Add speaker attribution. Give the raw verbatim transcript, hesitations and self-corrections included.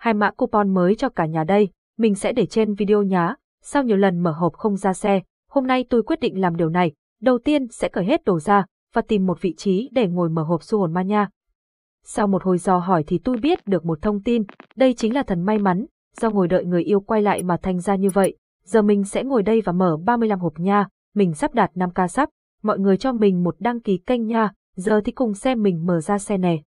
Speaker 1: hai mã coupon mới cho cả nhà đây, mình sẽ để trên video nhá. Sau nhiều lần mở hộp không ra xe, hôm nay tôi quyết định làm điều này. Đầu tiên sẽ cởi hết đồ ra và tìm một vị trí để ngồi mở hộp du hồn ma nha. Sau một hồi dò hỏi thì tôi biết được một thông tin, đây chính là thần may mắn, do ngồi đợi người yêu quay lại mà thành ra như vậy. Giờ mình sẽ ngồi đây và mở ba mươi lăm hộp nha, mình sắp đạt năm k sắp, mọi người cho mình một đăng ký kênh nha, giờ thì cùng xem mình mở ra xe nè.